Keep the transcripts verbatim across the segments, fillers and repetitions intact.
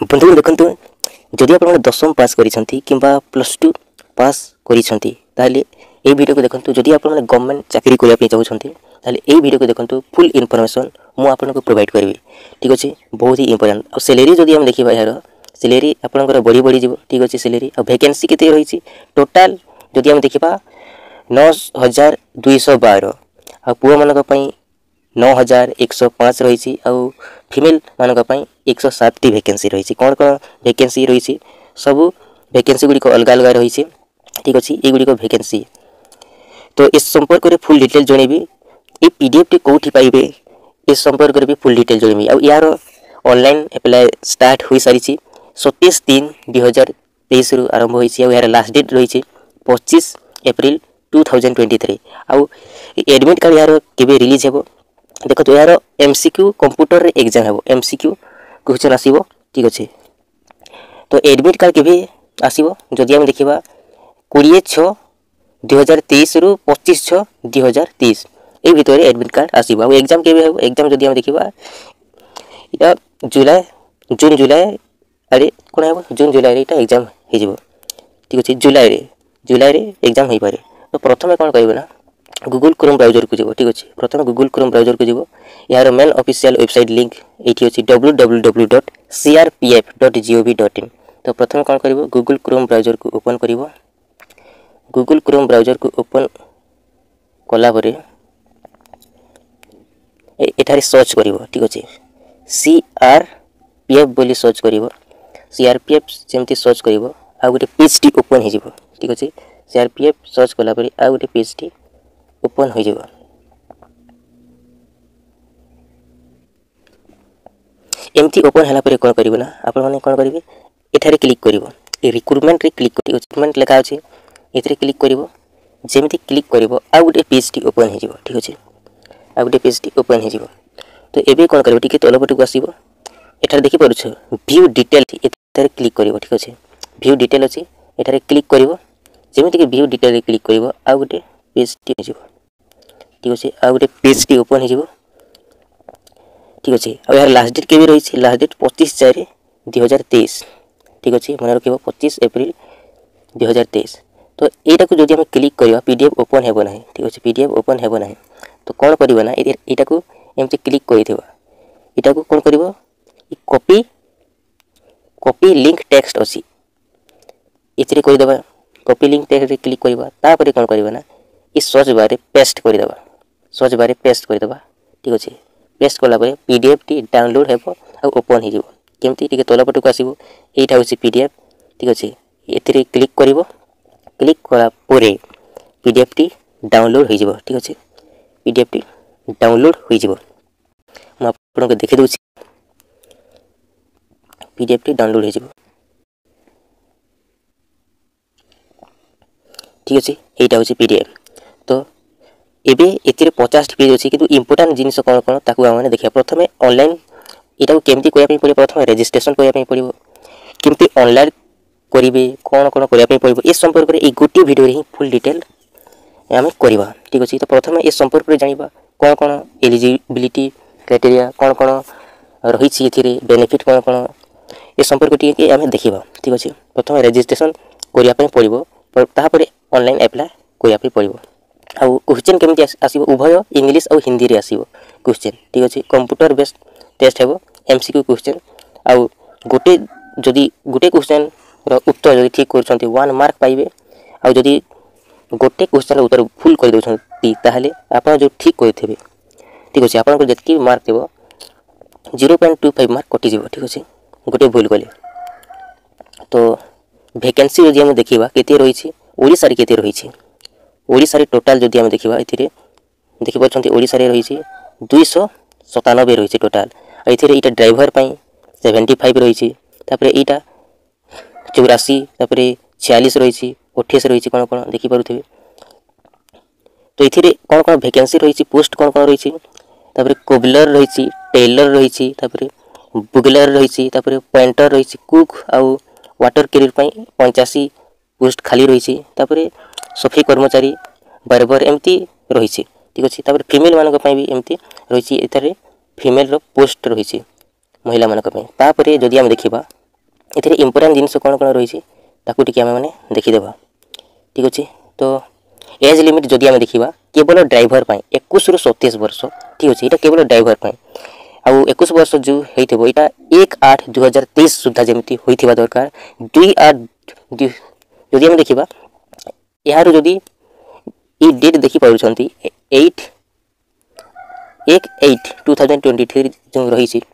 बंधु देखु जदि आप दशम पास करिसेंती किंबा प्लस टू पास करिसेंती ताले ए वीडियो को देखंतु जदि आप गवर्नमेंट चाकरी करिया पे चाहउछंती ताले ए वीडियो को देखंतु फुल इन्फॉर्मेशन मु आपन को प्रोवाइड करबी ठीक अछि बहुत ही इंपोर्टेंट और सैलरी जदि हम देखिबा यार सैलरी आपनकर बड़ी बड़ी जीव ठीक अछि सैलरी और वैकेंसी केते रहिछि टोटल जदि हम देखिबा नौ हज़ार दो सौ बारह आ पुआ मानक पई नौ हज़ार एक सौ पाँच रही आउ फीमेल मानक पई एक सौ सात टी वैकेंसी रही कौन कौन वैकेंसी रही सबू वैकेंसी गुड़ी अलग अलग रही ठीक अच्छे ये गुड़ी वैकेंसी तो इस संपर्क में फुल डिटेल जनइबी ये पीडीएफ टी कौटी पाइबे इस संपर्क में भी फुल डिटेल जनइबी आ यार ऑनलाइन अप्लाई स्टार्ट हो सारी सत्ताईस तीन दुई हजार तेईस रु आरंभ होइछि आ यार लास्ट डेट रही पच्चीस April two thousand twenty three आउ एडमिट कार्ड यार केबे रिलीज हेबो देखो तो यार एमसीक्यू कंप्यूटर रे एग्जाम हेबो एमसीक्यू क्वेश्चन आसीबो ठीक अच्छे तो एडमिट कार्ड केबे आसीबो जदि हम देखिबा बीस छह दो हज़ार तेईस रु पच्चीस छह दो हज़ार तेईस ए भितर एडमिट कार्ड आसीबो आ एग्जाम केबे हेबो एग्जाम जदि हम देखिबा इटा जुलाई जून जुलाई अरे कोन हेबो जून जुलाई रे इटा एग्जाम हे जिवो ठीक अच्छे जुलाई रे जुलाई रे एग्जाम हे पारे तो प्रथमे कोन कहबो ना गूगल क्रोम ब्राउजर को जीव ठीक अच्छे प्रथम गूगल क्रोम ब्राउजर को जीव यार मेन ऑफिशियल वेबसाइट लिंक ये अच्छी W W W dot C R P F dot G O V dot in तो प्रथम कौन कर गूगल क्रोम ब्राउजर को ओपन कर गूगल क्रोम ब्राउजर को ओपन कलापर एठारे सर्च कर ठीक अच्छे सी आर पी एफ बोली सर्च कर सी आर पी एफ जमती सर्च कर आ गोटे पेज टी ओपन हो ठीक अच्छे C R P F search कलापर आ गोटे पेज टी ओपन हो जाएगा एमती ओपन हला परे कोन करिवो ना आपण माने कोन करिवे एठारे क्लिक करिवो ए रिक्रूटमेंट रे क्लिक करिवो रिक्रूटमेंट लेखा अछि एथरे क्लिक करिवो जेमिति क्लिक करिवो आ गुटे पेज टी ओपन हो जाएगा ठीक अछि आ गुटे पेज टी ओपन हो जाएगा तो एबे कोन करिवो टिके तलपट को आसीबो एठारे देखि परुछ व्यू डिटेल एथरे क्लिक करिवो ठीक अछि व्यू डिटेल अछि एठारे क्लिक करिवो जेमिति कि व्यू डिटेल रे क्लिक करिवो आ गुटे पेज टी हो जाएगा ठीक अच्छे आ गोटे पेज टी ओपन हो ठीक अच्छे आ यार लास्ट डेट के रही लास्ट डेट पच्चीस चार दुई हजार तेईस ठीक अच्छे मन रख पच्चीस एप्रिल दुई हजार तेईस तो यहाँ को जब क्लिक करवा पीडीएफ ओपन हेब ना ठीक अच्छे पीडीएफ ओपन हेब ना तो कौन करना यहाँ को एमती क्लिक कर कौन कर कॉपी कॉपी लिंक टेक्स्ट अच्छी ये करदे कॉपी लिंक टेक्स्ट क्लिक करवा कौन करना ये सर्च बार पेस्ट करदे सर्च बार पेस्ट करदे ठीक अच्छे पेस्ट कलापर पीडीएफ टी डाउनलोड हेबो आ ओपन हो केमती टिके तलपट को आसीबो एटा होछि पीडीएफ ठीक अच्छे एथिरे क्लिक करिवो क्लिक कला परे पीडीएफ टी डाउनलोड हो जिवो ठीक अच्छे पीडीएफ टी डाउनलोड हो जिवो म आपन को देखि दोछि पीडीएफ टी डाउनलोड हो जिवो ठीक अच्छे एटा होछि पीडीएफ तो एबे एथिरे पचास पेज अछि किंतु इंपोर्टेंट जिनिस कोन कोन ताकू आमे देखिया प्रथमे ऑनलाइन एटा केमती कोया पे पड़े प्रथमे रजिस्ट्रेशन कोया पे पड़िबो केमती ऑनलाइन करिवे कोन कोन कोया पे पड़िबो ए संपर्क रे ए गोटी वीडियो रे फुल डिटेल आमे करबा ठीक अछि तो प्रथमे ए संपर्क रे जानिबा कोन कोन एलिजिबिलिटी क्राइटेरिया कोन कोन रही छि एथिरे बेनिफिट कोन कोन ए संपर्क टी आमे देखिबा ठीक अछि प्रथमे रजिस्ट्रेशन कोरिया पे पड़िबो ता परे ऑनलाइन अप्लाई कोया पे पड़िबो आ क्वेश्चन केमती आसीबो उभय इंग्लिश और हिंदी रे आसीबो क्वेश्चन ठीक अछि कंप्यूटर बेस्ड टेस्ट हेबो एमसीक्यू क्वेश्चन आ गोटे जदी गोटे क्वेश्चन रो उत्तर जदी ठीक करछंती वन मार्क पाइबे आ जदी गोटे क्वेश्चन रो उत्तर फुल कर दोछंती ताहले आपण जो ठीक करथिबे ठीक अछि आपण को जतकी मार्क देबो zero point two five mark कटि जिवो ठीक अछि गोटे भूल कले तो वैकेंसी जदी हम देखिबा केते रही छि ओडिसा रे केते रही छि ओडिसा रे टोटल जदी हम देखिबा एथिरे देखि परछंती ओडिसा रे रही छि दो सौ सत्तानवे रही छि टोटल एथिरे इटा ड्राइवर पई पचहत्तर रही छि तापरे इटा चौरासी तापरे छियालीस रही छि अट्ठाईस रही छि कोन कोन देखि परुथिबे तो एथिरे कोन कोन वैकेंसी रही छि पोस्ट कोन कोन रही छि तापरे कोबलर रही छि टेलर रही छि तापरे बुगलर रही छि तापरे पेंटर रही छि कुक आ वाटर कैरियर पई पचासी पोस्ट खाली रही छि तापरे सफाई कर्मचारी बारबर एमती रही छि ठीक अछि तापरे फीमेल मानक पई भी एमती रही छि एथरे फीमेल रो पोस्ट रही छि महिला मानक पई तापरे जदी हम देखिबा एथिरे इंपोर्टेंट जिनिस कोन कोन रही ताकू टिके आमे माने देखिदेबा ठीक अछि। तो एज लिमिट जदि आमे देखिबा केवल ड्राइवर पाई इक्कीस रु सैंतीस वर्ष ठीक अछि। एटा केवल ड्राइवर पाई आउ इक्कीस वर्ष जो हेइथबो एटा एक आठ दो हज़ार तेईस सुद्धा जेमति होइथिबा दरकार दो आठ जदि आमे देखिबा यार जदि ई डेट देखि पाउछंती आठ एक आठ दो हज़ार तेईस जो रही छि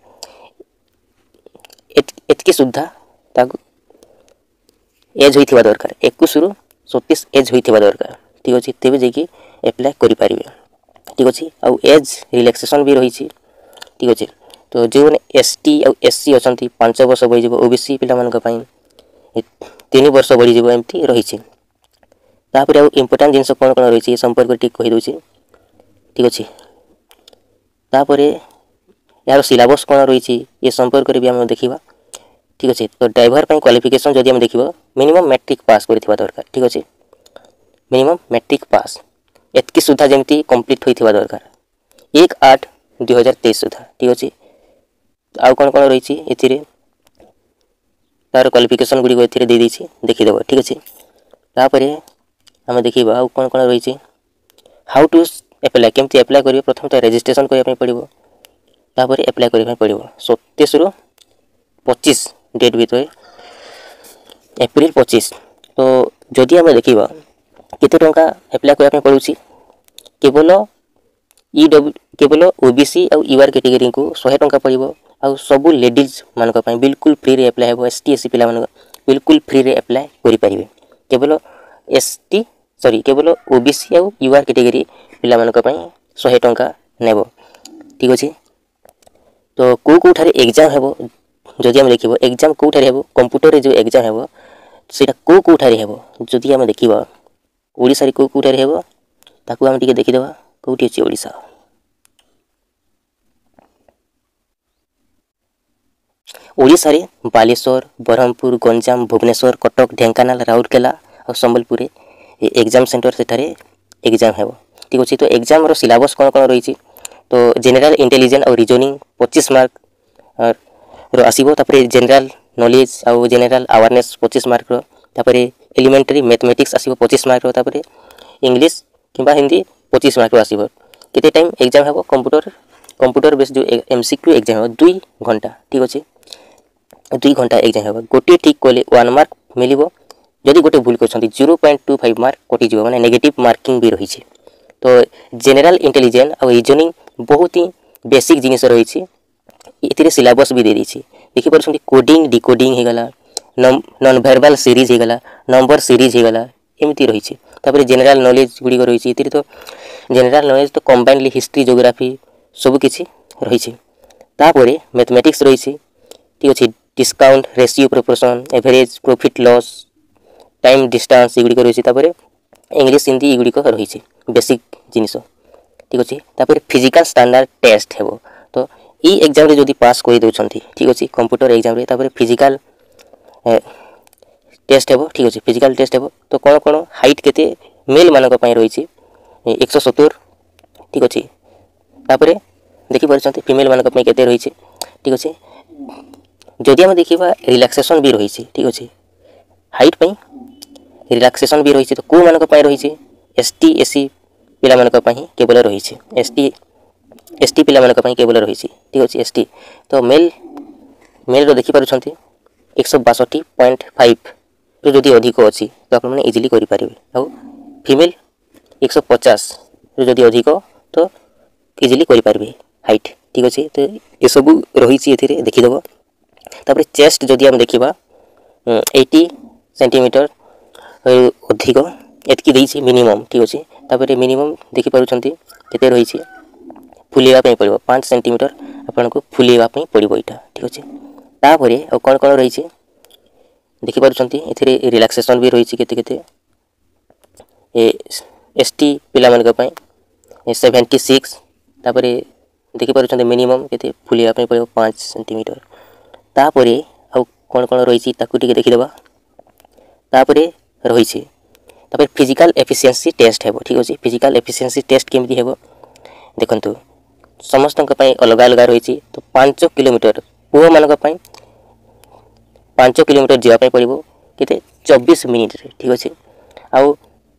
एतके सुद्धा ताकू एज होइथिबा दरकार इक्कीस रु सैंतीस एज होइथिबा दरकार ठीक अछि। तेबे जे कि अप्लाई करि पारिबे ठीक अछि। आ एज रिलैक्सेशन भी रही छि ठीक अछि। तो जो एसटी और एससी अछंती पाँच वर्ष बढ़ी जिवो ओबीसी पिला मन का पई तीन वर्ष बढ़ी जिवो एमती रही छि। तापर आ इंपोर्टेंट जिंस कोन कोन रही छि संपर्क ठीक कहि दउ छि ठीक अछि। तापर यार सिलेबस कोन रही छि ये संपर्क रे भी हम देखिबा ठीक अछि। तो ड्राइवर पई क्वालिफिकेशन जदि हम देखिबो मिनिमम मैट्रिक पास करिथिबा दरकार ठीक अछि। मिनिमम मैट्रिक पास एतकी सुधा जेमती कंप्लीट होइथिबा दरकार एक आठ दो हज़ार तेईस सुधा ठीक अछि। आउ कोन कोन रही छि एथिरे तार क्वालिफिकेशन गुडी को एथिरे दे दी छि देखि देबो ठीक अछि। तापर हम देखिबा आउ कोन कोन रही छि हाउ टू अप्लाई केमती अप्लाई करियो प्रथम तो रजिस्ट्रेशन करिया पई पड़िबो तापर अप्लाई करिया पई पड़िबो सत्ताईस रु पच्चीस डेट भीतर एप्रिल पच्चीस। तो जदि हम देखिबा केते टंका अप्लाई करिया पई पड़ुछि केवल ई डब्ल्यू केवल ओबीसी और यूआर कैटेगरी को सौ टंका पड़िबो आ सब लेडीज मान को पई बिल्कुल फ्री रे अप्लाई हेबो एसटी एससी पिला मान बिल्कुल फ्री रे अप्लाई करि परिबे केवल एसटी सॉरी केवल ओबीसी और यूआर कैटेगरी पिला मान को पई सौ टंका नेबो ठीक अछि। तो को को थारे एग्जाम हेबो जदि हम देखिबो एग्जाम को थारे हेबो कंप्यूटर रे जो एग्जाम हेबो सेटा को को थारे हेबो जदि हम देखिबा ओडिसा रे को को थारे हेबो ताकू हम टिके देखि देबा कोठी अछि ओडिसा ओडिसा रे बालेश्वर बरहमपुर गंजाम भुवनेश्वर कटक ढेंकानाल राउरकेला और संबलपुर एग्जाम सेंटर सेठारे एग्जाम हेबो ठीक अछि। तो एग्जाम रो सिलेबस कोन कोन रही छि तो जनरल इंटेलिजेंस और रीजनिंग पच्चीस मार्क और रो आसीबो तापर जनरल नॉलेज और जनरल अवेयरनेस पच्चीस मार्क रो तापर एलिमेंटरी मैथमेटिक्स आसीबो पच्चीस मार्क रो तापर इंग्लिश किबा हिंदी पच्चीस मार्क रो आसीबो केते टाइम एग्जाम हेबो कंप्यूटर कंप्यूटर बेस जो एमसीक्यू एग्जाम हेबो दो घंटा ठीक अछि। दो घंटा एग्जाम हेबो गोटे ठीक कोले एक मार्क मिलिबो जदि गोटे भूल करछंती zero point two five mark कटि जिवो माने नेगेटिव मार्किंग भी रही छि। तो जनरल इंटेलिजेंस और रीजनिंग बहुत ही बेसिक जिनिस रही छि इतिरे सिलेबस भी दे दी छि देखि परछंती कोडिंग डिकोडिंग हे गला नॉन वर्बल सीरीज हे गला नंबर सीरीज हे गला एमती रही छि। तापर जनरल नॉलेज गुडी को रही छि इतिरे तो जनरल नॉलेज तो कंबाइनली हिस्ट्री ज्योग्राफी सब किछि रही छि। तापर मैथमेटिक्स रही छि ठीक अछि discount ratio proportion average profit loss time distance एगुडी को रही छि। तापर इंग्लिश हिंदी एगुडी को रही छि बेसिक जिनिस ठीक अछि। तापर फिजिकल स्टैंडर्ड टेस्ट हेबो तो ई एग्जाम रे जदि पास करि दउछंती ठीक अछि कंप्यूटर एग्जाम रे तापर फिजिकल टेस्ट हेबो ठीक अछि फिजिकल टेस्ट हेबो तो कोन कोन हाइट केते मेल मानक पई रही छि एक सौ सत्तर ठीक अछि। तापर देखि परछंती फीमेल मानक पई केते रही छि ठीक अछि। जदि हम देखिबा रिलैक्सेशन भी रही छि ठीक अछि हाइट पई रिलैक्सेशन भी रही छि तो को मानक पई रही छि एसटी एससी पिला मानक पई केवल रही छि एसटी एसटी पिला मानक पई केवल रही छि ठीक अछि। एसटी तो मेल मेल रो देखि परछंती एक सौ बासठ पॉइंट फाइव रो जदि अधिक अछि तो आपण माने इजीली करि परिबे आ फीमेल एक सौ पचास रो जदि अधिक तो इजीली करि परिबे हाइट ठीक अछि। तो ए सब रही छि एथिरे देखि देबो तापर चेस्ट जदि हम देखिबा अस्सी सेंटीमीटर अधिक एतकी देई छि मिनिमम ठीक अछि। तापर मिनिमम देखि परछंती केते रही छि फुलेवा पई पड़िबो पाँच सेंटीमीटर आपन को फुलेवा पई पड़िबो इटा ठीक अछि। तापर आ कोन कोन रही छि देखि परछंती एथिरे रिलैक्सेशन भी रही छि केते केते ए एसटी पिला मन के पई छिहत्तर तापर देखि परछंती मिनिमम केते फुलेवा पई पड़िबो पाँच सेंटीमीटर तापर आ कोन कोन रही छि ताकू टिके देखि देबा तापर रही छि तापर फिजिकल एफिशिएंसी टेस्ट हेबो ठीक अछि। फिजिकल एफिशिएंसी टेस्ट केमती हेबो देखंतु समस्त के पई अलग अलग रही छि तो पाँच किलोमीटर पुओ मानक पई पाँच किलोमीटर जावाई पड़ो केते चौबीस मिनिट रे ठीक अच्छे। आउ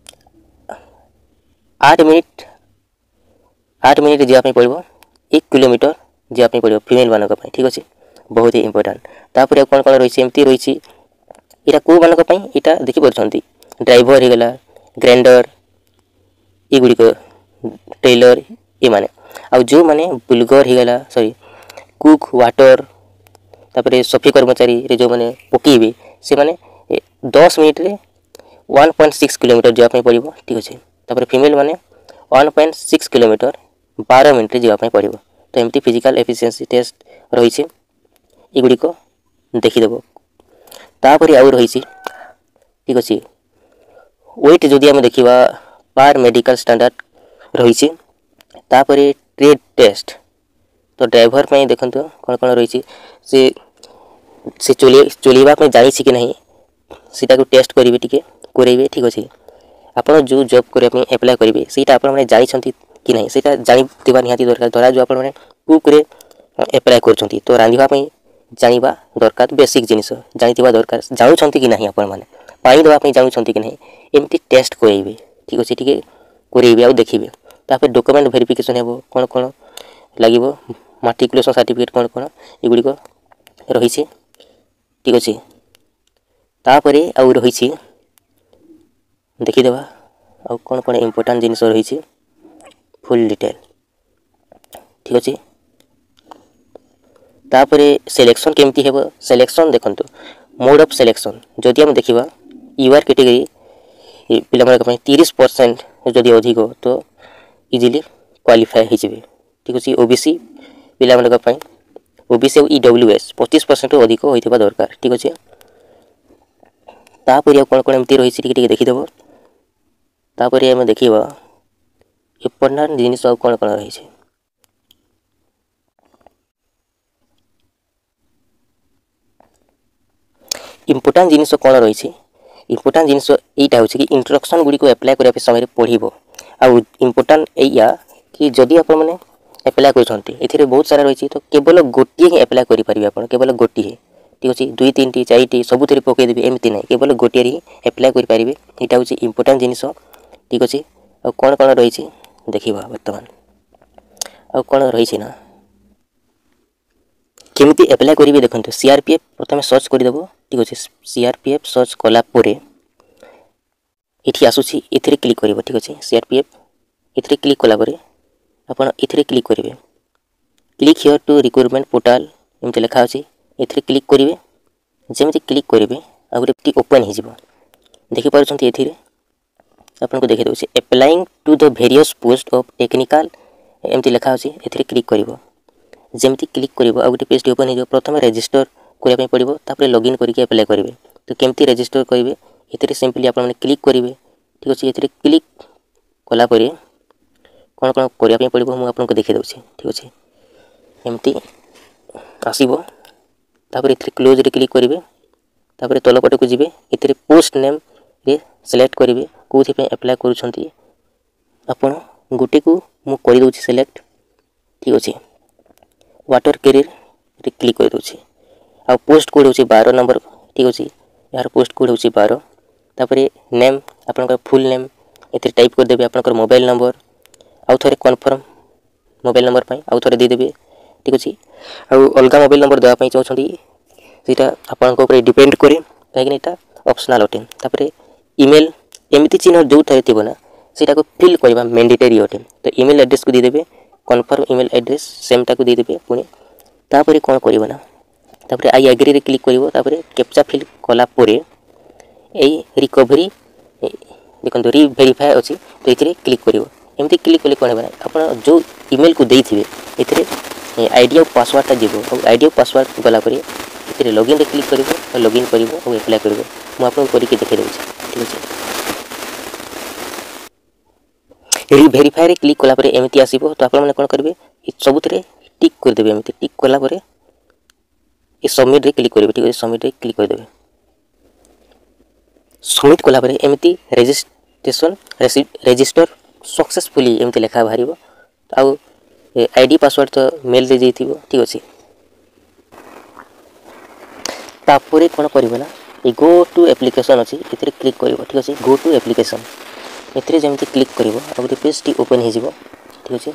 आठ मिनिट आठ मिनिट जावाई पड़ो एक किलोमीटर जावाई पड़ो फीमेल मानक ठीक अच्छे। बहुत ही इंपोर्टेंट। तापर कौन कौन रही एमती रही यहाँ कौ मानक यहाँ देखिपुंट ड्राइवर हो गला ग्राइंडर युड़िक टेलर ये माने आउ जो माने बुलगर हो गला सॉरी कुक वाटर तापर सफी कर्मचारी रे जो माने पकेबे से माने दस मिनिट रे वन पॉइंट सिक्स किलोमीटर जावाई पड़ो ठीक अच्छे। तापर फीमेल माने वन पॉइंट सिक्स किलोमीटर बारह मिनिट रे जावाई पड़ो। तो एमती फिजिकल एफिशिएंसी टेस्ट रही युड़िक देखीदेव। तापर आउ रही ठीक अच्छे वेट जदि आम देखा पार मेडिकल स्टैंडर्ड रही तापर ट्रेड टेस्ट। तो ड्राइवर पे देखो कौन कौन रही से से चले चलवा जानी कि नहीं सीटा को टेस्ट करेंगे टी करेंगे ठीक अच्छे। आपड़ जो जॉब करने एप्लाय करेंगे सीटा आपने जानते कि नहीं सीटा जानवा निहाती दरकार। धरा जो आपने कुक रे एप्लाय कर तो रांधवाई जाना दरकार बेसिक जिनिस जानी दरकार जानते कि नहीं आपण मैंने पानी देवाई जानते कि नहीं एमती टेस्ट करेंगे ठीक अच्छे टी करेंगे आउ देखिए। तापर डॉक्यूमेंट वेरिफिकेशन हे कौन कौन लगे माट्रिकुलेशन सर्टिफिकेट कौन कौन युड़िक रही ठीक अच्छे। तापर आउ रही देखीदेवा आउ कौन कौन इम्पोर्टाट जिनिस रही फुल डिटेल ठीक अच्छे। तापर सिलेक्शन केमती हे सिलेक्शन देखो मोड ऑफ सिलेक्शन जदि हम देखा यूआर कैटेगरी पिला तीस परसेंट जदि अधिक तो इजिली क्वालिफाई हो ठीक अच्छे। ओबीसी पिला ओबीसी और ईडब्ल्यूएस पच्चीस परसेंट अधिक होता दरकार ठीक अच्छे। तापर कौन कौन एमती रही देखीदेव। तापर आम देखा इम्पोर्टाट जिनिस कौन कौन रही इम्पोर्टाट जिनिस कौन रही इम्पोर्टाट जिनिस यहाँ हूँ कि इंट्रोडक्शन गुड़ी को एप्लाय करने समय पढ़ो आउ इम्पोर्टाट या कि जदि आप एप्लाय कर बहुत सारा रही तो केवल गोटे ही एप्लाय करेंगे आप केवल गोटे ठीक अच्छे। दुई तीन टी चार टी सब पकईदेवी एमती ना केवल गोटे ही एप्लाय करेंगे यहाँ हूँ इम्पोर्टाट जिनिस ठीक अच्छे। आ कौन कौन रही देखा बर्तमान आ कौन रही ना केमती एप्लाय करेंगे देखो सीआरपीएफ प्रथम सर्च करदेव ठीक अच्छे। सीआरपीएफ सर्च कलापर ये आसूसी इथे क्लिक कर ठीक अच्छे। सीआरपीएफ इथे क्लिक कलापर आपड़ इथे क्लिक करेंगे click here to recruitment portal एमती लिखा अच्छे इथे क्लिक करेंगे जमी क्लिक करेंगे आ गए ओपन हो देखिपुंट ये आपको देखी दूसरे applying to the various post of technical एमती लिखा अच्छे इथे क्लिक कर जमी क्लिक कर आ गए पेज ओपन हो प्रथम रजिस्टर करने पड़ो तापर लॉगिन करके एप्लाय करेंगे। तो केमती रजिस्टर करेंगे ये सिंपली आप क्लिक करेंगे ठीक अच्छे। ये क्लिक कलापर कौन कौन करने पड़ो मुझे देखी दूसरी ठीक अच्छे एमती आसब तापर ये क्लोज रे क्लिक करेंगे तापर तलपट को जी ये पोस्ट नेम रे सिलेक्ट करेंगे कौन एप्लाय कर गोटे को मुझे सिलेक्ट ठीक अच्छे। वाटर कैरियर रे क्लिक कर दूसरी आ पोस्ट कोड हूँ बारह नंबर ठीक अच्छे। यार पोस्ट कोड हूँ बारह तापर नेम आप फुल नेम ये टाइप करदे आप मोबाइल नंबर आउ थे कन्फर्म मोबाइल नंबर पर आउ थे देदेवे ठीक अच्छे। आउ अलग मोबाइल नंबर देवाई चाहते सीटा आपंकर डिपेंड करे कहीं ऑप्शनल अटे। तापर ईमेल एमती चिन्ह जो थे थी ना सीटा को फिल करवा मैंडेटरी अटे। तो ईमेल एड्रेस को देदेवे कन्फर्म ईमेल एड्रेस सेमटा को देदेवे पुणी तापर कौन कर ना तापर आई एग्री रे क्लिक करिवो तापर कैप्चा फिल कला परे एई रिकवरी देखो री वेरीफाई अच्छी तो ये क्लिक करिवो एमती क्लिक कले कौन है आप जो ईमेल को देथिबे एथिरे आईडी और पासवर्डटा जीवो और आईडी और पासवर्ड गला परे एथिरे लॉगिन रे क्लिक करिवो और लॉगिन करिवो और एप्लाई करिवो मु आपन करके देखै देउछि ठीक अछि। री वेरीफाई रे क्लिक कला परे एमती आसीबो तो आपन माने कोन करबे सबुतरे टिक कर देबे एमती टिक कला परे ये सबमिट रे क्लिक करेंगे ठीक है। सबमिट रे क्लिक करदे सबमिट कला परे एमती रजिस्ट्रेशन रजिस्टर सक्सेसफुली एमती लिखा बाहर आउ आईडी पासवर्ड तो मेल दे जाइथिबो ठीक अछि। तापर कौन कर गो टू एप्लिकेशन अच्छी ये क्लिक कर ठीक अच्छे गो टू एप्लिकेशन ये जमी क्लिक कर पेज टी ओपन हो ठीक अच्छे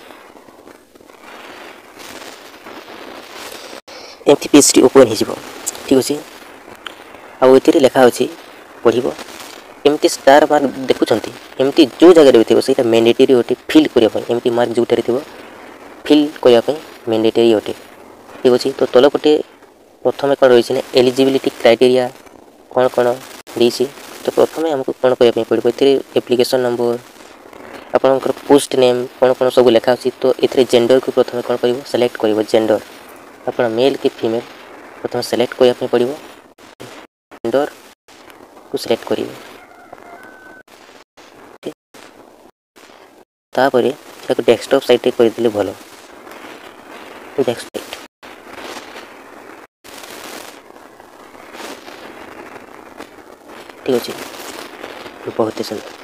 एमती पेज टी ओपन हो ठीक अच्छे आउ ये लिखा अच्छे पढ़ एमती स्टार मार्क देखुंत एमती जो जगह भी थी मैंडेटरी अटे फिल करने एमती मार्क जो थी फिल करने मैंडेटरी अटे ठीक अच्छे तो तलपटे प्रथम कौन रही एलिजिबिलिटी क्राइटेरिया कौन कौन देती तो प्रथम आमको कौन करने पड़ो ये एप्लिकेशन नंबर आपंकर पोस्ट नेम कौन कौन सब लिखा अच्छी तो ये जेंडर को प्रथम कौन कर सिलेक्ट कर जेंडर आप मेल कि फीमेल प्रथम सिलेक्ट करने पड़ो जेंडर को सिलेक्ट करेंगे तापर डेस्कटॉप साइट करदे भल डेस्कटॉप ठीक अच्छे बहुत ही सुंदर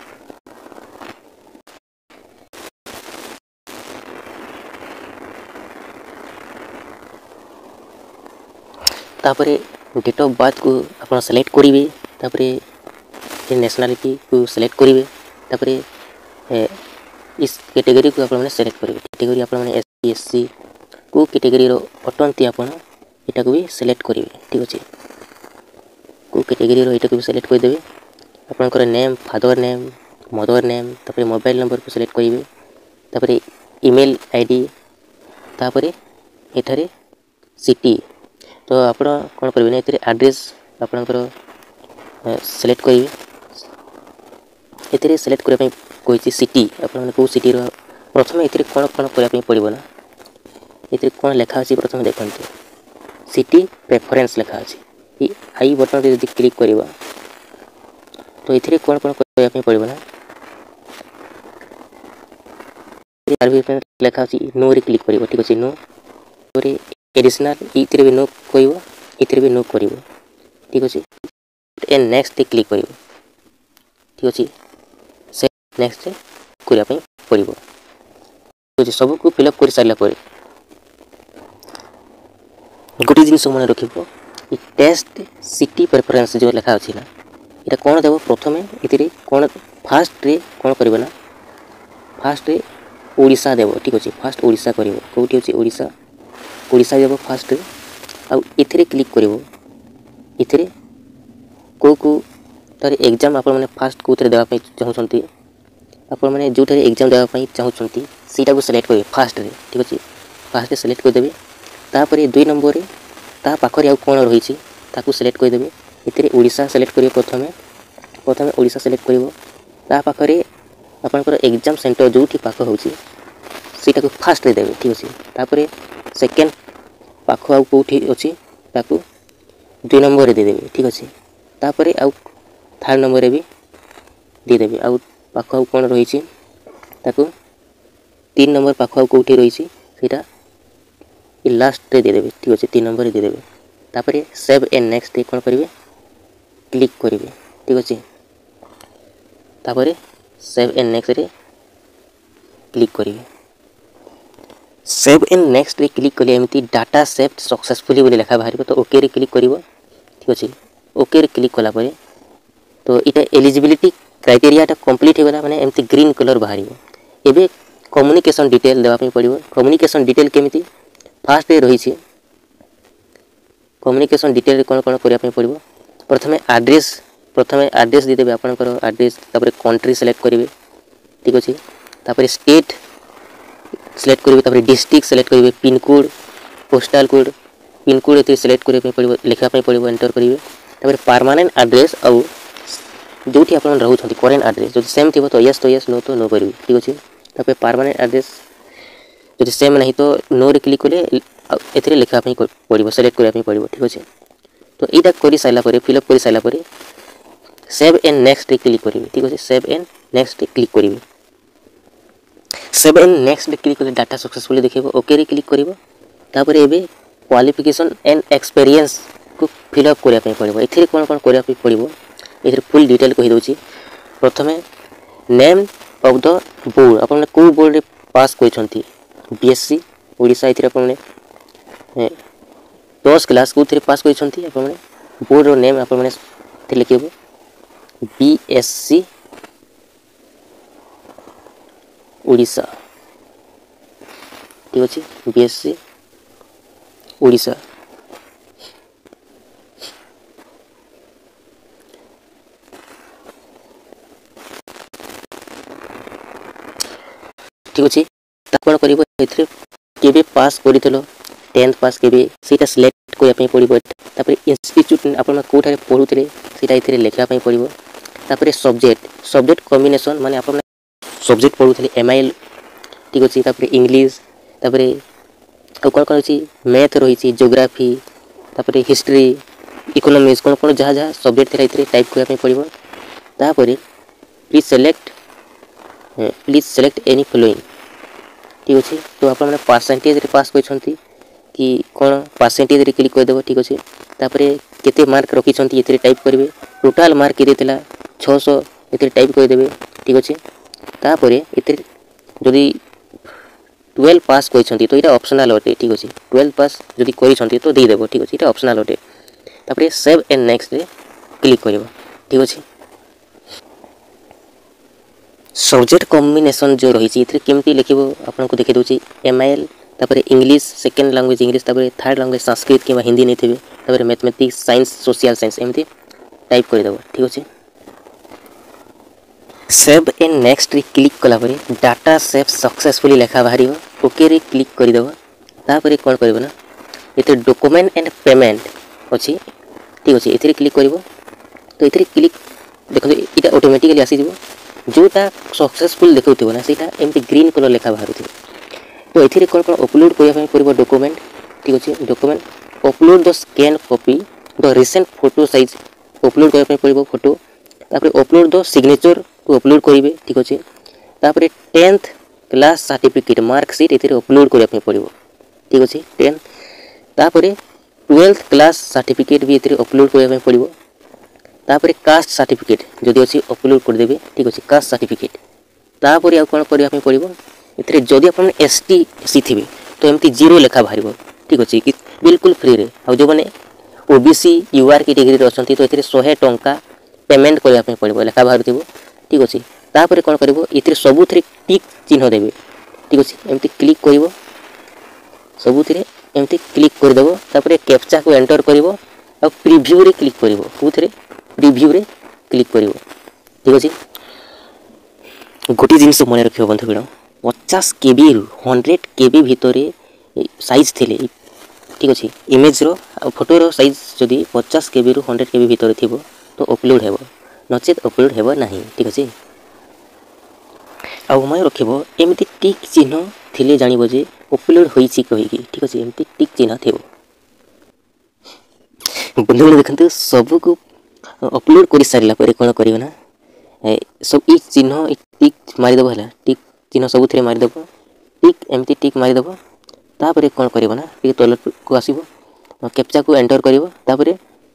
तापर डेट ऑफ बर्थ को आप सिलेक्ट करेंगे तापर नेशनलिटी को सिलेक्ट करेंगे तापर इस कैटेगरी को आप सिलेक्ट करेंगे कैटेगरी आप एस सी एस सी को कैटेगरी अटंती आप यहाँ को भी सिलेक्ट करेंगे ठीक अच्छे को कैटेगरी यहाँ को भी सिलेक्ट करदे आपंकर name father name mother name तापर मोबाइल नंबर को सिलेक्ट करेंगे तापर ईमेल आईडी तापर एठारे सिटी तो आप कौन करेंगे ये एड्रेस आपंकर सिलेक्ट करेंगे ये सिलेक्ट करने कही सिटी आप कौ सिटी प्रथम ये कौन कौन करने पड़ो ना ये कौन लिखा अच्छी प्रथम देखते सिटी प्रेफरेंस लिखा अच्छी आई बटन यदि क्लिक करवा तो ये कौन कौन करने पड़ो ना लिखा अच्छी नो रे क्लिक कर ठीक अच्छे नो एडिशनल ये भी नो कह ये भी नो कर ठीक अच्छे एंड नेक्स्ट क्लिक कर ठीक अच्छे से नेक्स्ट करने पड़ो ठीक सब को फिलअप कर सारा गोटे जिन मन रख टेस्ट सिटी प्रेफरेंस जो लिखा अच्छी ना ये कौन देव प्रथम ये कौन फास्ट रे कौन कर ना फास्ट रे ओडिशा देव ठीक अच्छे फास्ट ओडिशा कर कौटी अच्छे ओडिशा ओडिशा देव फास्ट आउ ये क्लिक कर ये कौ कौ तार एग्जाम आप फास्ट कौन देवाई चाहते आप जो एग्जाम देवाई चाहते सीटा को सिलेक्ट करेंगे फास्ट रे ठीक अच्छे फास्ट सिलेक्ट करदे तापर दुई नंबर रे ता पाखरे आउ कौन रही ताकू सिलेक्ट करदे ये ओडिशा सिलेक्ट करेंगे प्रथम प्रथम ओडिशा सिलेक्ट कर पाखरे आपंकर एग्जाम सेंटर जो पाख होटा को फास्ट रे देवे ठीक अच्छे तापर सेकेंड पाख आउ कौटी अच्छी ताकू दुई नंबर रे देदेवे ठीक अच्छे तापर आउ थर्ड नंबर रे भी देदेवे आउ पाख आउ कौन रही ताकू तीन नंबर पाख आउ कौटी रही सीटा लास्ट रे देदेवे ठीक अच्छे तीन नंबर रे देदेवे तापर सेव एंड नेक्स्ट कौन करेंगे क्लिक करेंगे ठीक अच्छे तापर सेव एंड नेक्स्ट रे क्लिक करेंगे सेव एंड नेक्स्ट रे क्लिक कले एमती डाटा सेव सक्सेसफुली बोली लिखा बाहर तो ओके रे क्लिक कर ठीक अच्छे ओके रे क्लिक कला परे तो ये एलिजिबिलिटी क्राइटेरिया कंप्लीट होगा माने एमती ग्रीन कलर बाहर एबे कम्युनिकेशन डिटेल देवाई पड़ो कम्युनिकेशन डिटेल केमिति फास्ट रही कम्युनिकेशन डिटेल कौन कौन करने पड़ो प्रथम एड्रेस प्रथम एड्रेस देदेवे आपंकर एड्रेस तापर कंट्री सिलेक्ट करेंगे ठीक अच्छे तापर स्टेट सिलेक्ट करेंगे तापर डिस्ट्रिक्ट सिलेक्ट करेंगे pin code postal code pin code ये सिलेक्ट करने पड़ो लिखापी पड़ो एंटर करेंगे तापर परमानेंट एड्रेस आउ जो आप रोच करेन्ट एड्रेस जो सेम थी तो यस तो यस नो तो नो करेंगे ठीक अच्छे तापर परमानेंट एड्रेस जो सेम नहीं तो नो रे क्लिक कले ये लिखापी पड़ो सिलेक्ट करने पड़ो ठीक अच्छे तो यहाँ कर सारापर फिलअप कर सारापर सेव एंड नेक्स्ट क्लिक करेंगे ठीक अच्छे सेव एंड नेक्स्ट क्लिक करेंगे सेव एंड नेक्स्ट क्लिक कर डाटा सक्सेसफुली देखिए ओके रे क्लिक कर तापर एबे क्वालिफिकेशन एंड एक्सपीरियंस को फिलअप करने पड़ो ये कौन कौन करने पड़ो ये फुल डिटेल कहीदे प्रथम नेम ऑफ द बोर्ड आप कौ बोर्ड पास कर बीएससी ओडिशा ये दस क्लास को पास कर बोर्ड नेम आप लिखे बीएससी ओडिशा ठीक अच्छे बीएससी ओडिशा ठीक अच्छे कौन कर पास कर टेन्थ पास के सिलेक्ट करने पड़ो तापर इंस्टीट्यूट आप कौटे पढ़ुते ये लिखापी पड़ो तापर सब्जेक्ट सब्जेक्ट कॉम्बिनेशन माने आप सब्जेक्ट पढ़ुते एम आई एल ठीक अच्छे तापर इंग्लिश तापर कौन कौन अच्छी मैथ रही जियोग्राफी तापर हिस्ट्री इकोनॉमिक्स कौन कौन जहाँ जहाँ सब्जेक्ट थी ये टाइप करने पड़ो तापर please select please select any following ठीक अच्छे तो आप परसेंटेज पास कर कि कौन परसेंटेज रे क्लिक करदेव ठीक अच्छे तापर केते मार्क रखी ये टाइप करेंगे टोटाल मार्क केते छः सौ ये टाइप करदे ठीक अच्छे तापर ये जदि ट्वेल्व पास कर तो ये ऑप्शनल अटे ठीक अच्छे ट्वेल्व पास जदि कर तो देदेव ठीक अच्छे ये ऑप्शनल अटे तापर सेव एंड नेक्स्ट रे क्लिक कर ठीक अच्छे सब्जेक्ट कॉम्बिनेशन जो रही केमती लिख आपको देखी दूसरी एम आई एल तापर इंग्लिश सेकेंड लैंग्वेज इंग्लिश तापर थर्ड लैंग्वेज संस्कृत कि हिंदी नहीं थे तापर मैथमेटिक्स साइंस सोशल साइंस एमती टाइप करदेव ठीक अच्छे सेव एंड नेक्स्ट रे क्लिक कलापर डाटा सेव सक्सेसफुली लेखा बाहर ओके रे क्लिक करदेव तापर कौन कर ना ये डॉक्यूमेंट एंड पेमेंट अच्छी ठीक अच्छे ये क्लिक कर तो ये क्लिक देखो ये ऑटोमेटिकली आसीज जोटा सक्सेसफुल देखो ना सीटा एमती ग्रीन कलर लेखा बाहर तो ये कौन कौन अपलोड करने पड़ो डॉक्यूमेंट ठीक अच्छे document upload the scan copy the recent photo size upload करने पड़ो फोटो तापर अपलोड द सिग्नेचर को अपलोड करेंगे ठीक अच्छे तापर टेन्थ क्लास सर्टिफिकेट मार्कसीट ये अपलोड करने पड़ो ठीक अच्छे टेन्थ तापर ट्वेल्थ क्लास सर्टिफिकेट भी ये अपलोड करने पड़ो तापर कास्ट सर्टिफिकेट जदि अच्छी अपलोड करदेवे ठीक अच्छे कास्ट सर्टिफिकेट तापर आ कौन करने पड़ो ये जदि आप एस टी सी थे तो एमती जीरो लेखा बाहर ठीक अच्छे कि बिल्कुल फ्री रे आ जो मैंने ओबीसी यूआर कैटेगरी अच्छा तो ये शहे टंका पेमेंट करने पड़ो लेखा बाहर ठीक अच्छे तापर कौन कर ये सबुथ टिक चिन्ह देवे ठीक अच्छे एमती क्लिक कर सबुथ एमती क्लिक करदेव तापर कैप्चा को एंटर कर प्रिव्यू रे क्लिक कर कौन प्रिव्यू रे क्लिक कर ठीक अच्छे गोटे जिनस मन रख बंधुगण पचास केबी रु हंड्रेड केबी भितर साइज थे ठीक अच्छे इमेज रो फोटोर साइज जदि पचास केबी रु हंड्रेड केबी भितर थी तो अपलोड हो नचेत अपलोड हो ना ठीक अच्छे आउ मैं रख एमती टिक चिन्ह थिले जानिबो जे अपलोड होईची कहिकी ठीक अच्छे एमती टिक चिन्ह थे बंधुगण देखते सब को अपलोड कर सारा पर कौन कर ना सब ई चिन्ह टिक मारिदेव है टिक चिन्ह सब थे मारिदेव टिक एमती टिक मारिदेव तापर कौन कर ना टिक तल को आसब कैप्चा को एंटर कर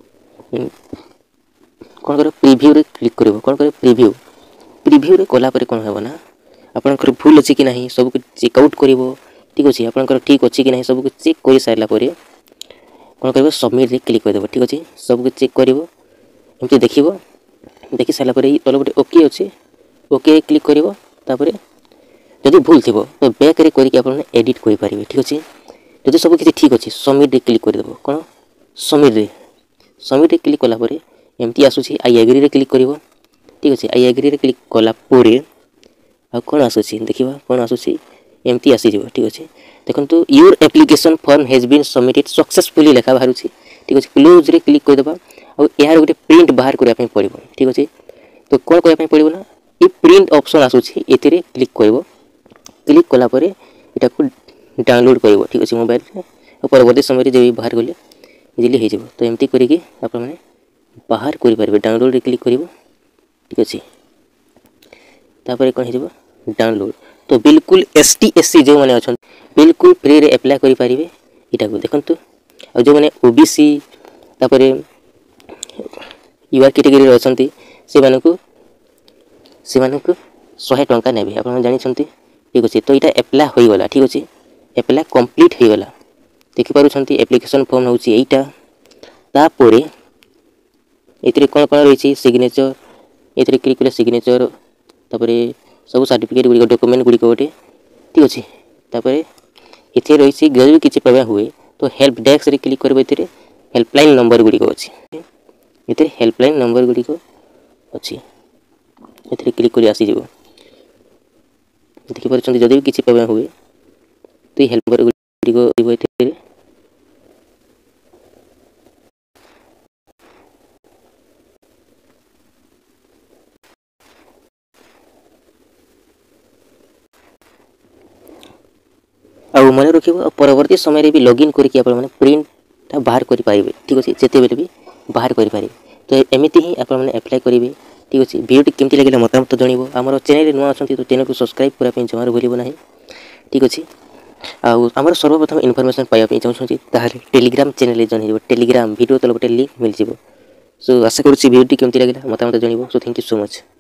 कौन कर प्रिव्यू रे क्लिक कर कौन कर प्रिव्यू प्रिव्यू रे कला कौन हो ना आपंकर भूल अच्छी कि ना सब चेकआउट कर ठीक अच्छे आपंकर ठीक अच्छी कि ना सब चेक कर सारा पर कौन कर सबमिट रे क्लिक करदेव ठीक अच्छे सब चेक कर एमती देख देखी सारा तल गोटे ओके अच्छे ओके क्लिक कर जदि भूल थी तो बैक रे करके आप एडिट करेंगे ठीक अच्छे जब सब किसी ठीक अच्छे सबमिट रे क्लिक करदेव कौन सबमिट रे सबमिट रे क्लिक कलापर एमती आसूसी आई एग्री रे क्लिक कर ठीक अच्छे आई एग्री रे क्लिक कलापर आ कौन आसूसी देखा कौन आसूसी एमती आसीज ठीक अच्छे देखो your application form has been submitted successfully लेखा बाहर ठीक अच्छे क्लोज रे क्लिक करदेवा और यार गोटे प्रिंट बाहर करने पड़ो ठीक अच्छे तो कौन करने पड़ो ना ये प्रिंट ऑप्शन आसूसी ये क्लिक कर क्लिक कलापर यहाँ को डाउनलोड कर ठीक अच्छे मोबाइल और परवर्ती समय जब बाहर गले इजिली हो तो एमती करके आप बाहर करेंगे डाउनलोड रे क्लिक कर ठीक अच्छे तापर कौन हो डाउनलोड तो बिल्कुल एस टी एस सी जो मैंने अच्छा बिल्कुल फ्री रे अप्लाई करेंगे यहाँ को देखु और जो मैंने ओबीसी तापर यूआर कैटेगरी अच्छा से मानू से मानू शहे टंका ने आप जानते ठीक अच्छे तो यहाँ एप्लाई हो गला ठीक अच्छे एप्लाई कंप्लीट हो गला देखिपुंट एप्लिकेशन फॉर्म हूँ यहीटा तापर ये कौन कौन रही सिग्नेचर ये क्लिक कले सिग्नेचर तापर सब सर्टिफिकेट गुड़िक डॉक्यूमेंट गुड़िक गोटे ठीक अच्छे तापर ये रही जब किसी प्रोब्लेम हुए तो हेल्प डेस्क रे क्लिक कर हेल्पलाइन नंबर गुड़िक अच्छी ये हेल्पलाइन नंबर गुड़िक अच्छी ये क्लिक कर आसीज देखिपुंट जब भी किसी प्रोब्लेम हुए तो ये हेल्प नंबर गुड़िक आउ मन रखिए परवर्ती समय भी लॉगिन करके आप प्रिंट बाहर करेंगे ठीक अच्छे जिते बेले भी बाहर करेंगे तो एमती ही आप एप्लाय करेंगे ठीक अच्छे वीडियो केमती लगे मतामत जनइब आम चैनल नुआ अच्छा तो चैनल को सब्सक्राइब करने जमार भूल ना ठीक अच्छे आम सर्वप्रथम इनफर्मेशन पाइबा चाहते ताहले टेलीग्राम चैनल जॉइन हो टेलीग्राम वीडियो तले गोटे लिंक मिल जाए सो आशा करुँच वीडियो केमती लगे मतामत जनइब so thank you so much.